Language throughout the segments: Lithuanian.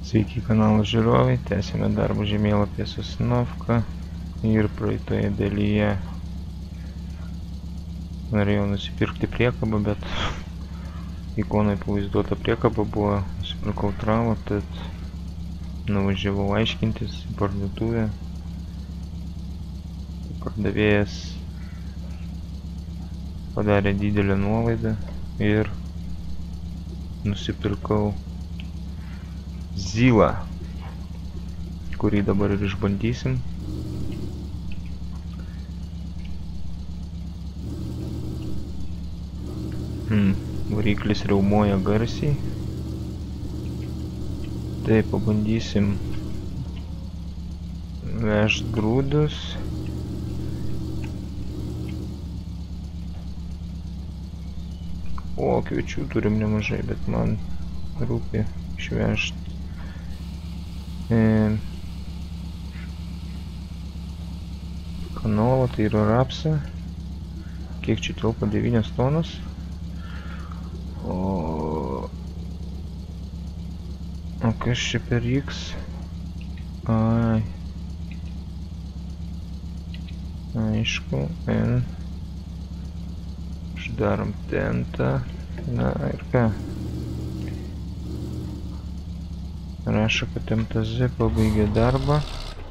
Sveiki kanalo žiūrovai, tęsime darbą žemėlapyje Sosnovka ir praeitoje dalyje norėjau nusipirkti priekabą, bet ikonai pavaizduota priekaba buvo, nusipirkau tralą, tad nuvažiavau aiškintis į parduotuvę. Pardavėjas padarė didelę nuolaidą ir nusipirkau zylą, kurį dabar ir išbandysim. Variklis riaumoja garsiai. Tai pabandysim vežt grūdus. O, kviečių turim nemažai, bet man rūpi išvežt kanolą, tai yra rapsą. Kiek čia telpa? 9 tonos. O kas čia per X? Ai. Aišku, N. Uždarom tentą. Na ir ką? Rašo, kad MTZ pabaigė darbą.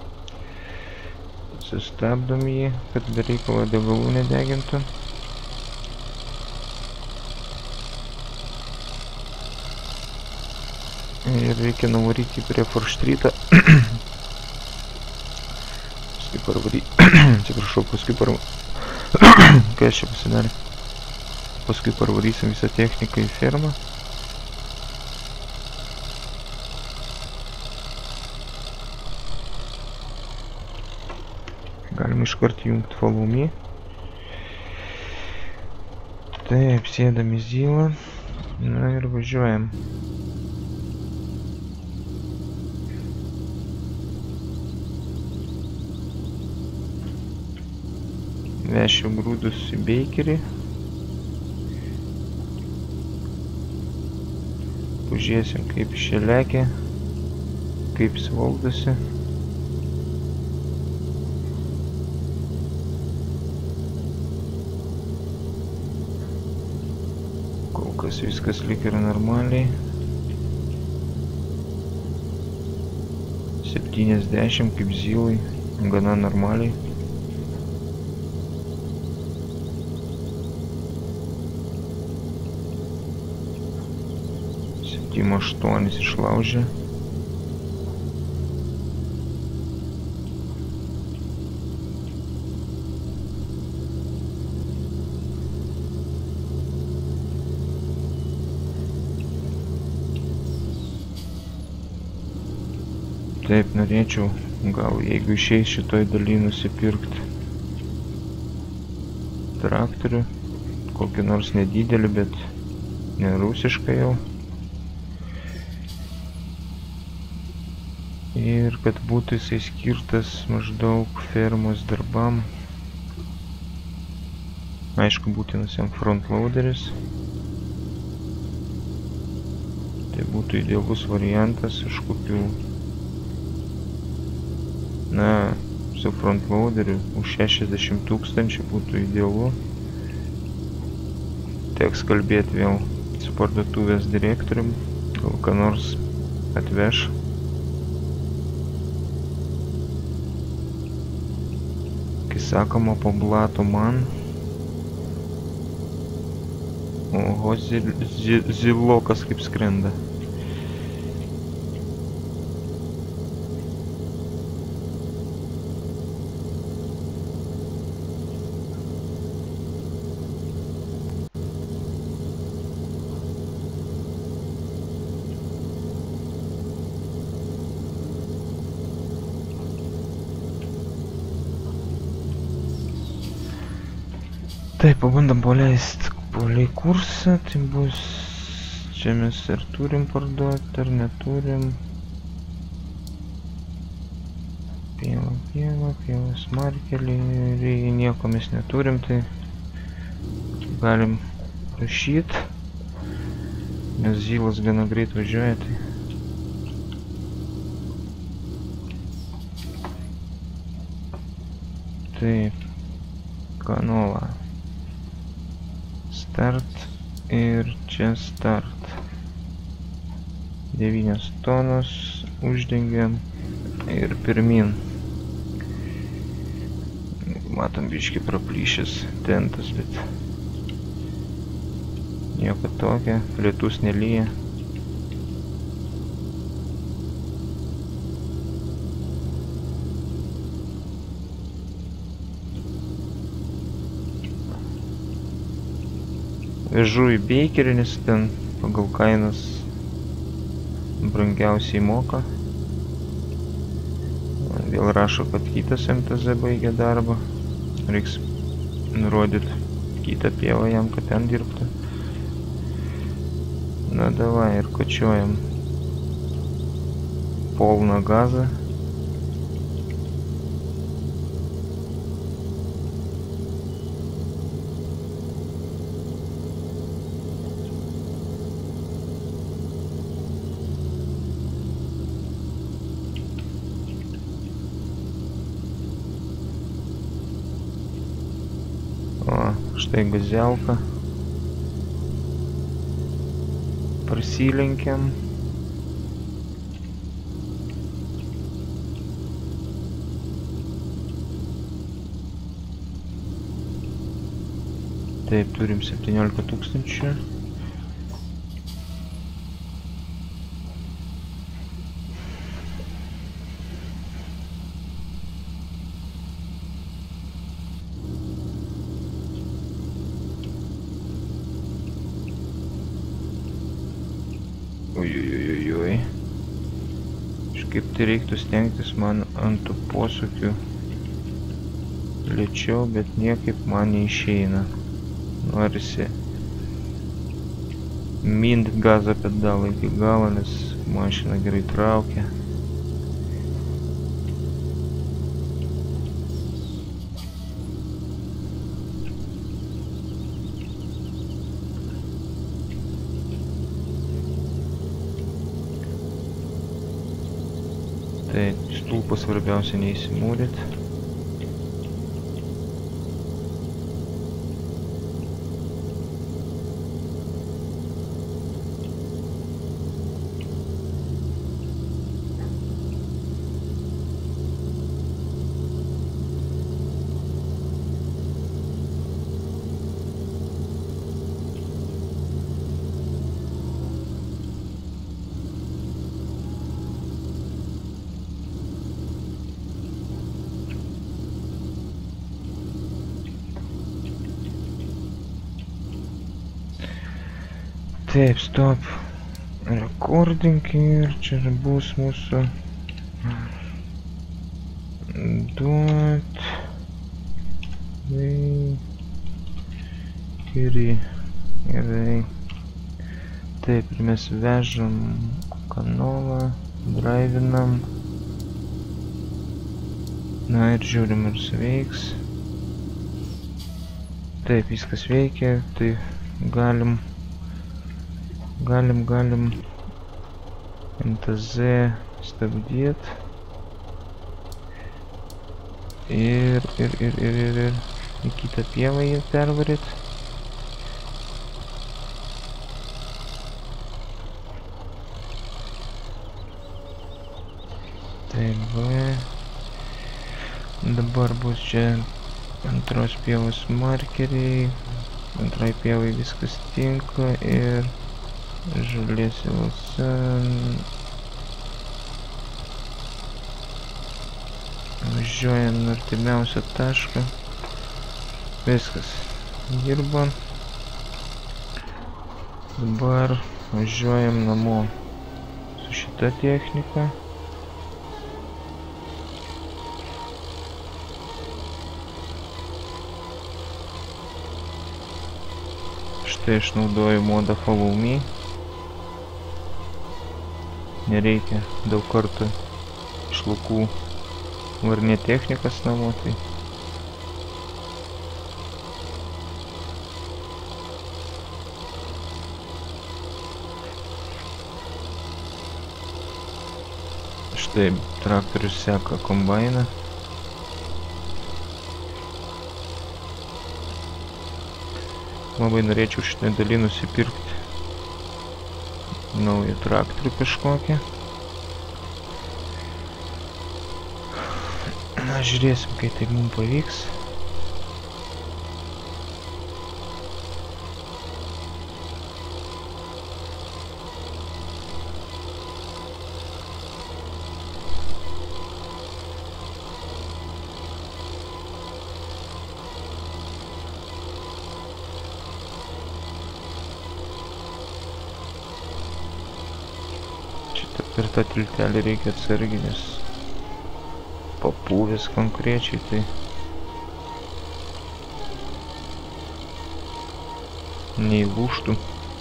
Sustabdom jį, kad be reikalo degalų nedegintų. Ir reikia nuvaryti prie Forštrytą. Paskui parvaryti. Atsiprašau, paskui parvaryti. Kas čia pasidarė? Paskui parvarysim visą techniką į fermą. Galim iškart jungti follow me. Taip, sėdam į zylą. Na ir važiuojam. Vešiu grūdus į Bakerį. Pažiūrėsim, kaip šie lekia, kaip jis valdosi. Kol kas viskas lyg yra normaliai. 70 kaip zylai, gana normaliai. 8 išlaužė. Taip, norėčiau gal, jeigu išeis šitoj daly, nusipirkti traktorių, kokį nors nedidelį, bet ne rusišką jau. Ir kad būtų jisai skirtas maždaug fermos darbam. Aišku, būtinas jam frontloaderis. Tai būtų idealus variantas, iš kokių, na, su frontloaderiu už 60 000 būtų idealu. Teks kalbėti vėl su parduotuvės direktorium, gal ką nors atveš. Sakoma, po blato man. Oho, zylokas kaip skrenda. Taip, pabandom paleisti palei kursą, tai bus, čia mes ar turim parduoti, ar neturim. Pievas markelį, nieko mes neturim, tai galim rašyti, nes zylas gana greit važiuoja, tai Taip. Kanola. Start. Ir čia start. 9 tonos. Uždengiam. Ir pirmin. Matom biški praplyšęs tentas, bet nieko tokio. Lietus nelyja. Vežu į Bakerį, nes ten pagal kainas brangiausiai moka. Vėl rašo, kad kitas MTZ baigė darbą. Reiks nurodyti kitą pievą jam, kad ten dirbtų. Na davai, ir kočiuojam polną gazą. O, štai gazelka. Prasilenkiam. Taip, turim 17 tūkstančių. Ojojojojoj. Kažkaip tai reiktų stengtis man ant tų posūkių lėčiau, bet niekaip man neišeina. Norisi mint gazo pedalą iki galo, nes mašina gerai traukia. Tai stulpą svarbiausia neįsimūryt. Taip, stop. Recording ir čia bus mūsų duot Bakerį. Gerai. Taip, ir mes vežam kanolą, drivinam. Na ir žiūrim, ar suveiks. Taip, viskas veikia, tai galim MTZ stabdyt ir į kitą pievą jį pervaryt. Taip, dabar bus čia antros pievos markeriai, antrai pievai viskas tinka ir žalės įvasa. Važiuojam nuo artimiausio taško. Viskas dirba. Dabar važiuojam namo su šita technika. Štai aš naudoju modą Follow Me. Nereikia daug kartų iš laukų varinėti technikas namo, tai štai traktorius seka kombainą. Labai norėčiau šitą dalį nusipirkti naują traktorių kažkokį. Na, žiūrėsim, kai tai mums pavyks. Per tą tiltelį reikia atsargiai, nes papūvis konkrečiai, tai neįlūžtų.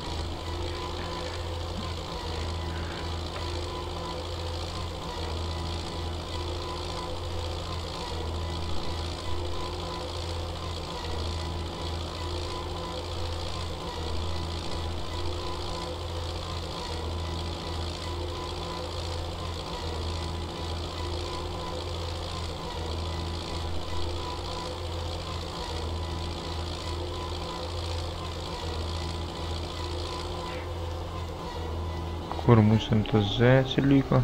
Kur mūsų MTZ atsiliko?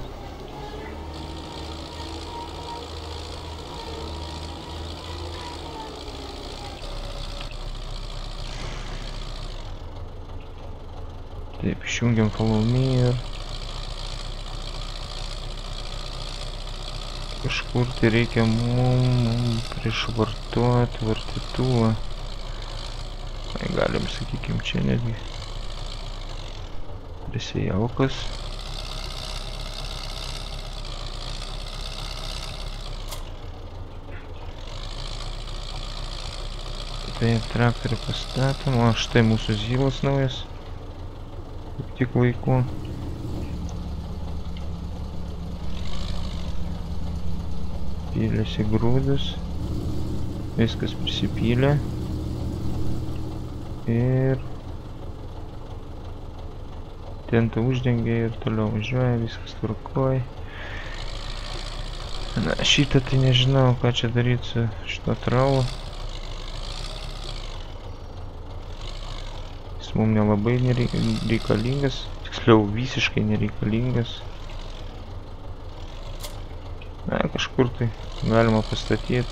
Taip, išjungiam follow me ir kažkur tai reikia mums prišvartuoti vartytuvą. Galim, sakykim, čia netgi prisijaukas. Taip, traktorių pastatom. O štai mūsų zylas naujas. Kaip tik laiku. Pylėsi grūdus. Viskas prisipylė. Ir tentą uždengė ir toliau važiuoja, viskas tvarkoj. Na, šitą tai nežinau, ką čia daryti su šito traulu. Jis mums nelabai nereikalingas, tiksliau visiškai nereikalingas. Na, kažkur tai galima pastatyti,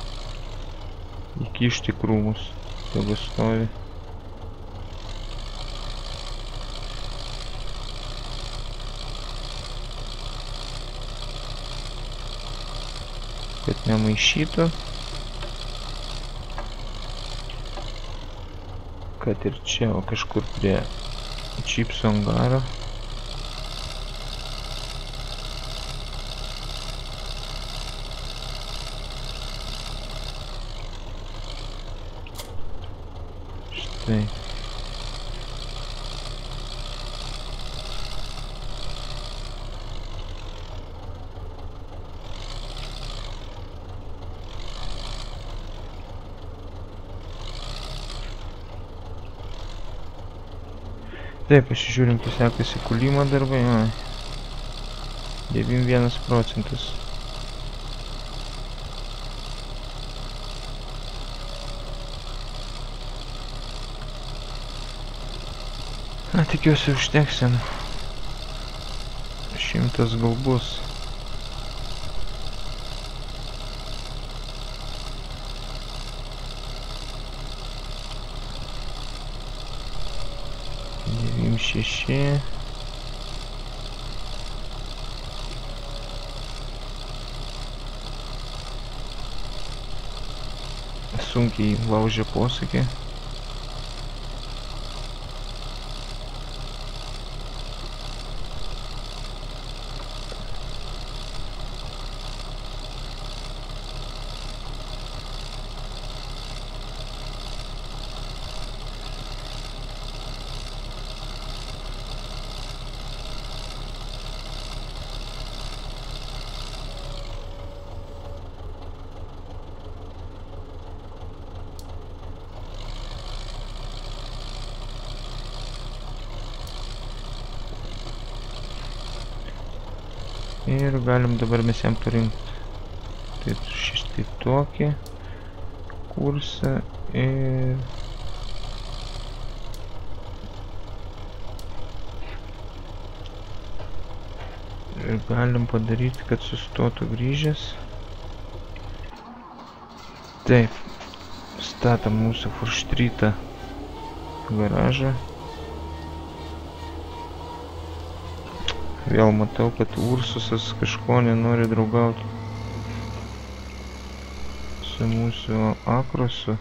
įkišti krūmus, tegu stovi. Kad nemaišytų, kad ir čia, o kažkur prie čipsų angaro. Štai. Taip, pasižiūrim, kai sekasi kūlimo darbai. 91%. Na, tikiuosi užteksim. 100 gal bus. Šeši. Sunkiai laužė posūkį. Ir galim dabar mes jam parinkti. Tai štai tokį kursą ir Ir galim padaryti, kad sustotų grįžęs. Taip. Statom mūsų Furštrytą garažą. Vėl matau, kad Ursusas kažko nenori draugauti su mūsų Akrosu.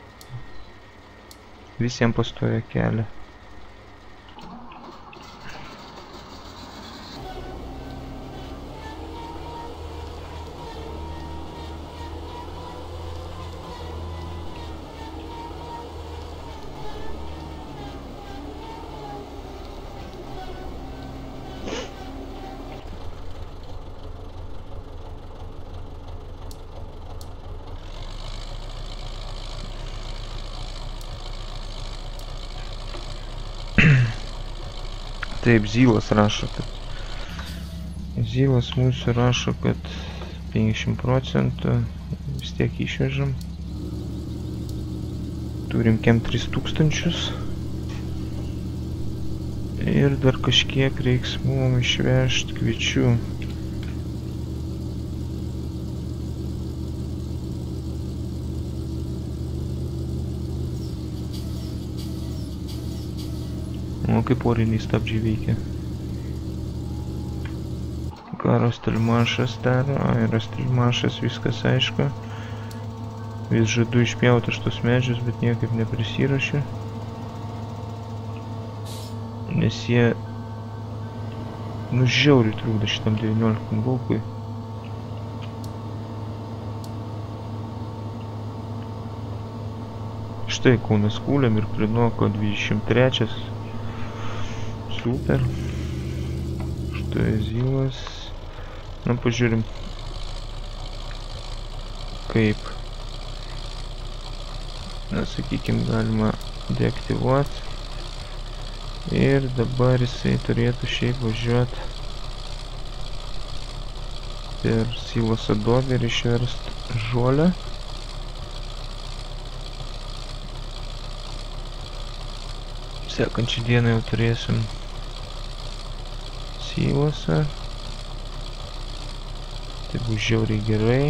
Visiems pastoja kelią. Taip, Zylas rašo, kad Zylas mūsų rašo, kad 50% vis tiek išvežam. Turim kem 3000. Ir dar kažkiek reiks mum išvežt kviečių. O kaip oriniai stabdžiai veikia. Ką Rostelmašas daro? Ai, Rostelmašas viskas aišku. Vis žadu išpjauti šitus medžius, bet niekaip neprisirašiu. Nes jie žiauriai trukdo šitam 19 baukui. Štai Kaunas Kūlėm ir Prinoko 23. Super. Štai Zylas. Na, pažiūrim, kaip, na, sakykim, galima deaktyvuoti. Ir dabar jisai turėtų šiaip važiuoti per Siloso duobę ir išverst žolę. Sekančią dieną jau turėsim Silosą. Tai bus žiauriai gerai.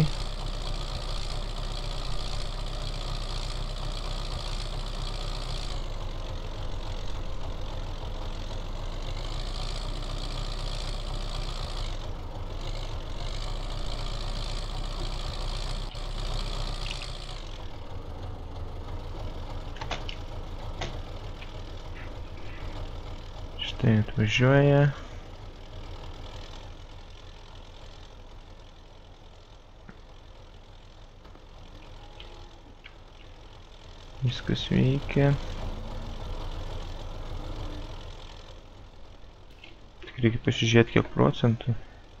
Štai atvažiuoja. Viskas veikia. Tik reikia pasižiūrėti, kiek procentų.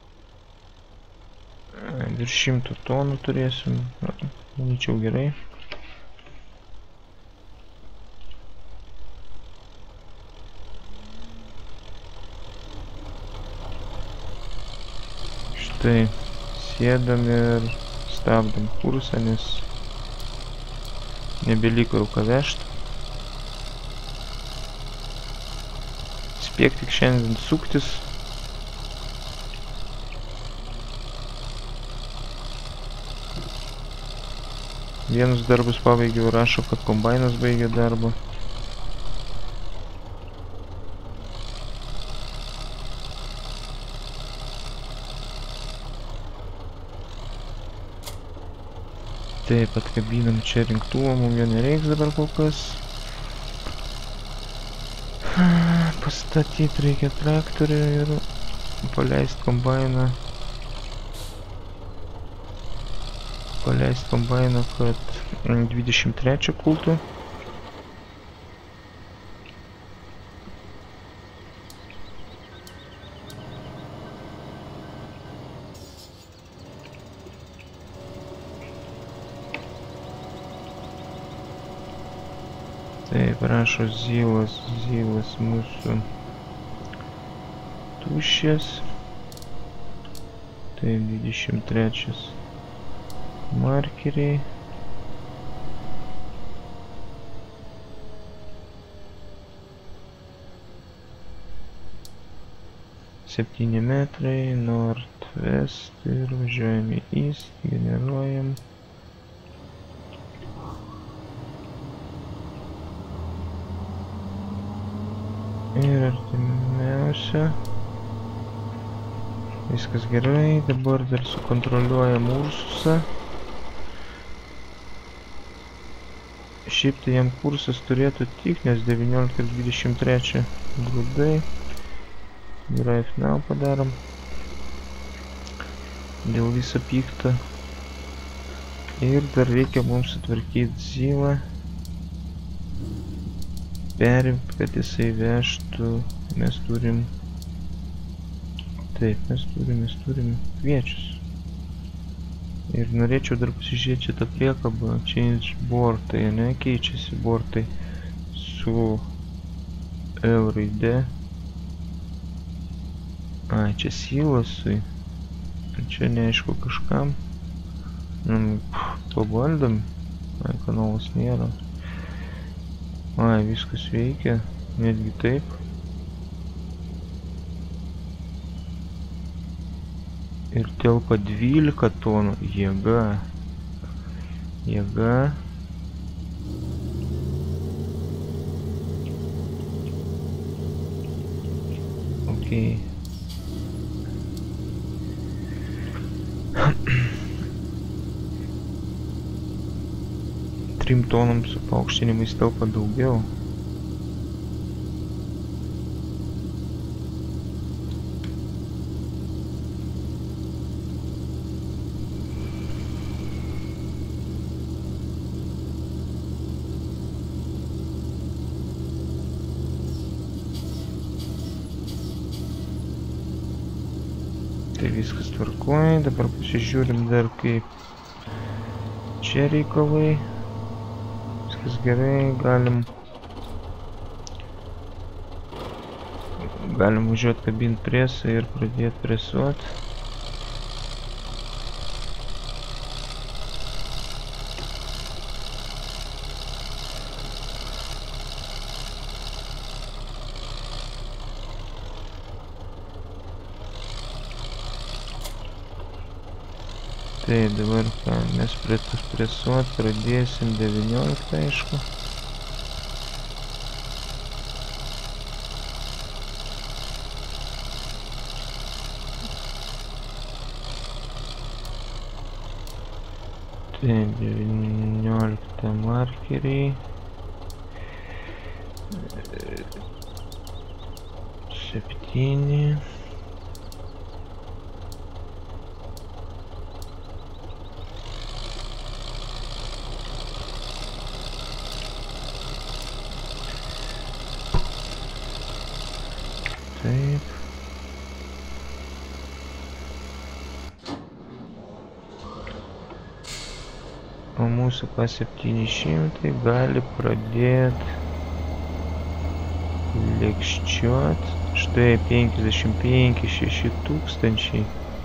Virš 100 tonų turėsim. Manyčiau gerai. Štai sėdam ir stabdam kursą, nes nebeliko jau ką vežt. Spėk tik šiandien suktis. Vienus darbus pabaigiau, rašo, kad kombainas baigė darbą. Taip, atkabinam čia rinktuvą, mums jo nereiks dabar kol kas. Pastatyti reikia traktorių ir paleist kombainą. Paleist kombainą, kad 23 kultų. Taip, rašo Zylas mūsų tuščias. Taip, 23 markeriai. 7 metrai, Northwest ir važiuojame East, generuojam. Ir artimiausia. Viskas gerai, dabar dar sukontroliuojam Ursusą. Šiaip tai jam kursas turėtų tik, nes 19 ir 23 grūdai. Drive now padarom. Dėl viso pikto. Ir dar reikia mums sutvarkyti zylą. Perimti, kad jisai vežtų. Mes turim... Taip, mes turim kviečius. Ir norėčiau dar pasižiūrėti šitą priekabą. Change bortai, ne? Keičiasi bortai su L raide. Ai, čia silasui. Čia neaišku kažkam. Pabandom. Ai, kanalas nėra. Ai, viskas veikia. Netgi taip. Ir telpa 12 tonų. Jėga. Jėga. Ok. Trim tonom su paaukštinimais telpa daugiau. Tai viskas tvarkoja, dabar pasižiūrim dar kaip čia reikalai. Viskas gerai, galim važiuoti kabint presą ir pradėti presuoti. Tai dabar ką, mes presuot pradėsim 19, aišku. Tai 19 markeriai. 7. Taip. O mūsų K700 gali pradėti lėkščiuoti. Štai 55-6 tūkstančiai.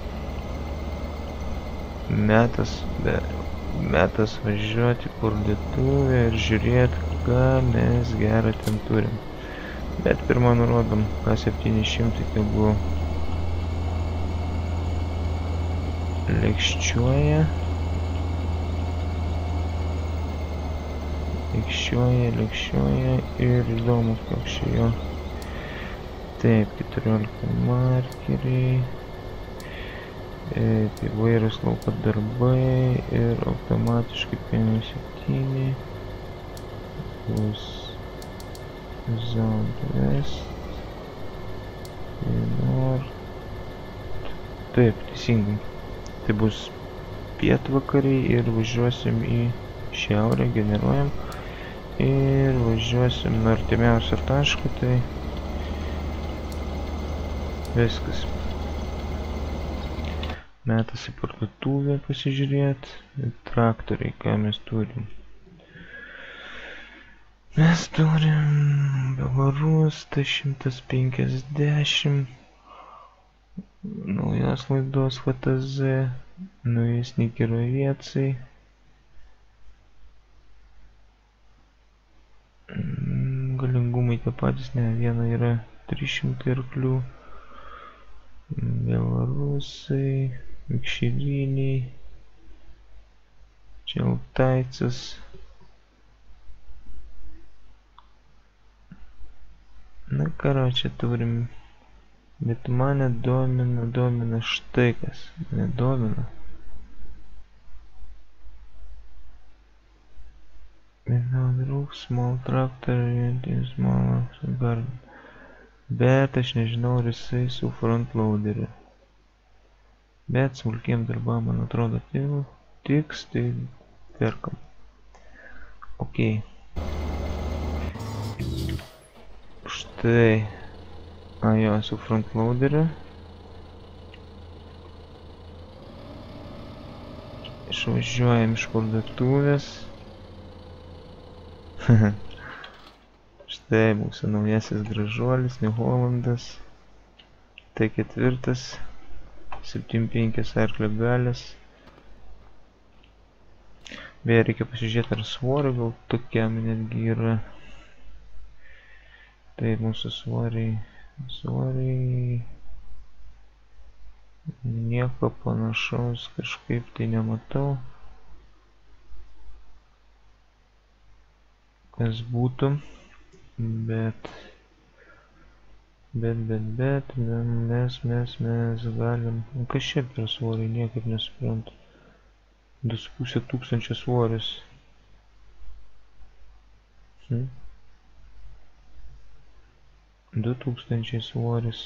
Metas važiuoti parduotuvę ir žiūrėti, ką mes gerą ten turim. Bet pirmą nurodom K700, tegu lėkščiuoja. Lėkščiuoja ir įdomu, koks čia jo. Taip, 14 markeriai. Įvairūs lauko darbai ir automatiškai 57. Bus Southwest. North. Taip, teisingai. Tai bus pietvakariai ir važiuosim į šiaurę, generuojam. Ir važiuosim nuo artimiausio taško, tai viskas. Metas į parduotuvę pasižiūrėti. Traktoriai, ką mes turim. Mes turim Belarus T150. Naujos laidos FTZ. Naujesni Kiroviecai. Galingumai tie patys, ne, viena yra 300 arklių. Belarusai, Mikšiliniai, Čeltaicas. Na karočią turim, bet mane domina štai kas, mane domina. Roof, small tractor, small garden. Bet aš nežinau, ar jisai su frontloaderiu. Bet smulkiem darbam, man atrodo, tiks, tai perkam. Ok. Štai. Jo, su frontloaderiu. Išvažiuojam iš parduotuvės. Štai mūsų naujasis gražuolis, New Hollandas. T4, 7.5 arklio galės. Beje, reikia pasižiūrėti, ar svorio gal tokiam netgi yra. Tai mūsų svoriai nieko panašaus kažkaip tai nematau. Kas būtų, bet mes galim, kas čia per svoriai, niekaip nesuprantu. 2500 svoris. 2000 svoris.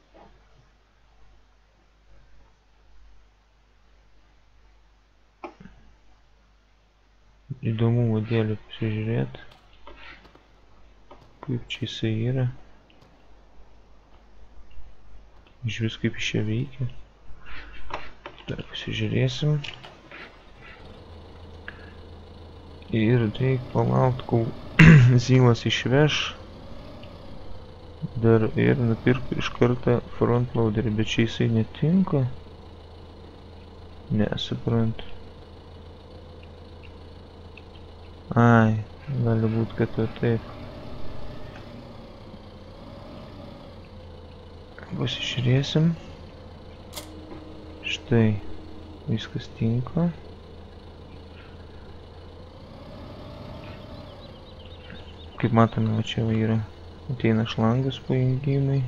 Įdomu modelį pasižiūrėti. Kaip čia jisai yra. Iš vis kaip iš čia veikia. Dar pasižiūrėsim. Ir reik palaukti, kol Zylas išveš. Dar ir nupirkti iš karto frontloaderį, bet čia jisai netinka. Nesuprantu. Ai, gali būti, kad to taip. Pasižiūrėsim. Štai, viskas tinka. Kaip matome, čia yra ateina šlangas pajungimai.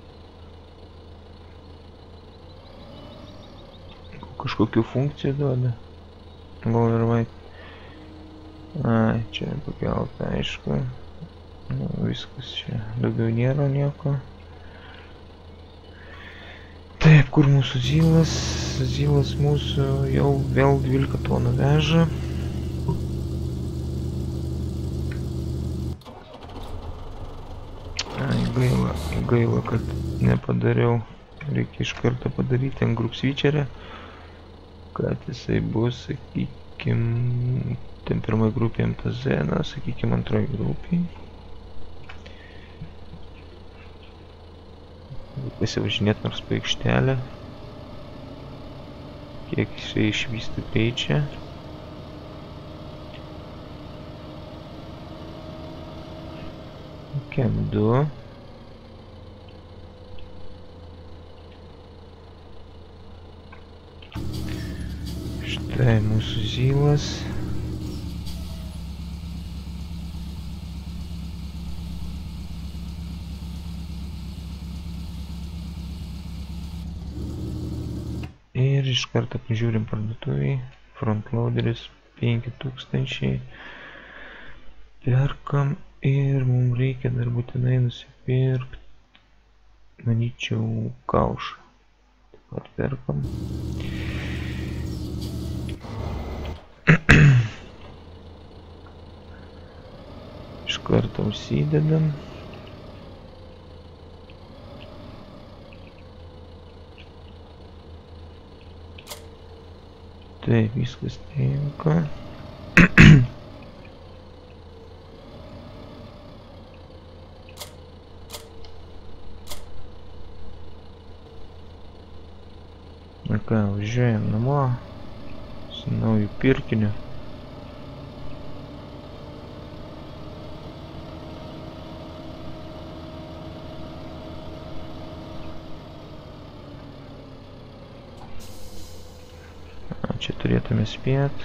Kažkokių funkcijų duoda. Gal ir vai. Ai, čia pakelta, aišku. Nu, viskas čia. Daugiau nėra nieko. Taip, kur mūsų Zylas? Zylas mūsų jau vėl 12 tonų veža. Gaila, kad nepadariau. Reikia iš karto padaryti ant group switcherę, kad jisai bus, sakykim, ten pirmai grupė MTZ, na, sakykim, antrai grupiai. Pasivažinėti nors po aikštelę. Kiek jisai išvysti greičia. Kem 2. Štai mūsų Zylas. Ir iš karto pažiūrim parduotuviai. Frontloaderis 5000. Perkam ir mums reikia dar būtinai nusipirkti, manyčiau, kaušą. Taip pat perkam. Iš karto užsidedam. Taip, viskas tinka. Na ką, važiuojam namo su nauju pirkiniu. Čia turėtume spėt.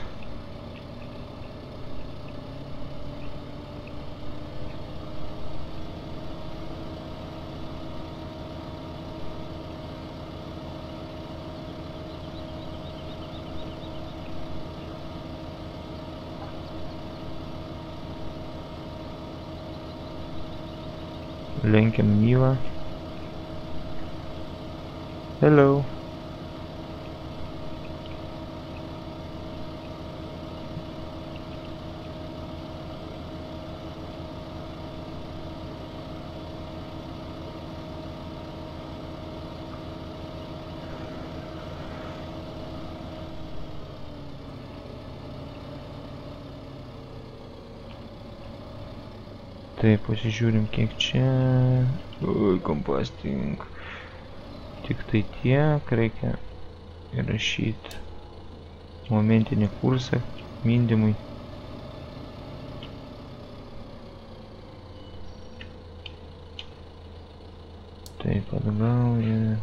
Lenkiam Nylą. Hello. Taip, pasižiūrim kiek čia. Ui, composting. Tik tai tiek reikia įrašyti momentinį kursą mindymui. Taip, atgal ir...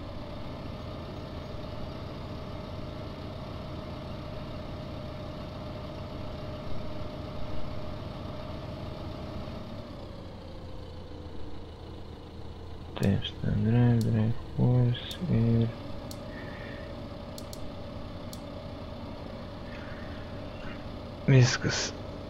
Taip, drive course ir... Viskas.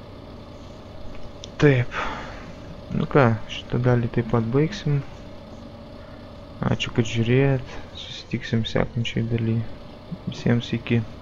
Taip. Nu ką, šitą dalį taip pat baigsim. Ačiū, kad žiūrėjot. Susitiksim sekančiai daly. Visiems iki.